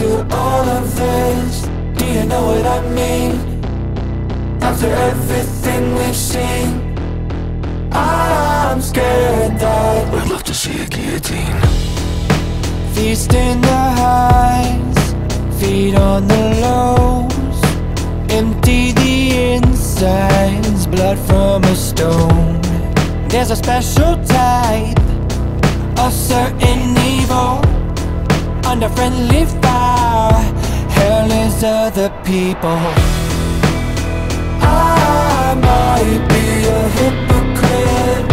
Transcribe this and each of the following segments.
into all of this? Do you know what I mean? After everything we've seen, I'm scared that I'd love to see a guillotine. feast in the highs, feed on the lows, empty the insides, blood from a stone. There's a special type, a certain evil, under friendly fire. Hell is other people. I might be a hypocrite.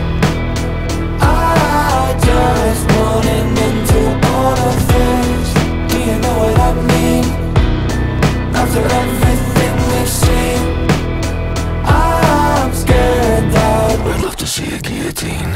I just want an end to all of this. Do you know what I mean? After everything we've seen, I'm scared that I'd love to see a guillotine.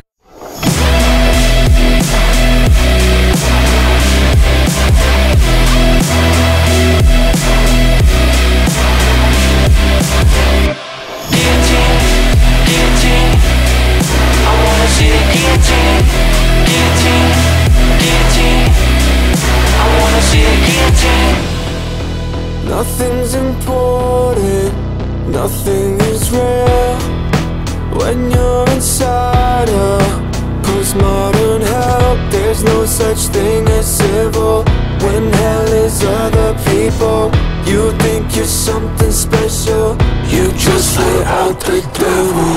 nothing's important, nothing is real when you're inside a postmodern hell. There's no such thing as civil when hell is other people. You think you're something special, you just let out the devil.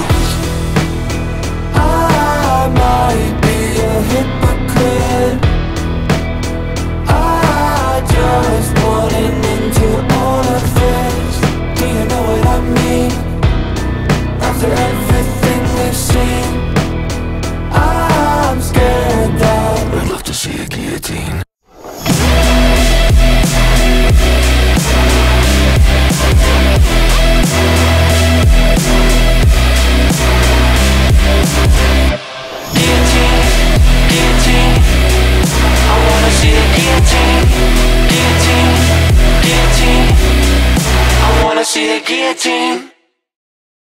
I might be a hypocrite. I just want an end to all of this. Do you know what I mean? After everything we've seen, I'm scared that I'd love to see a guillotine. see the guillotine.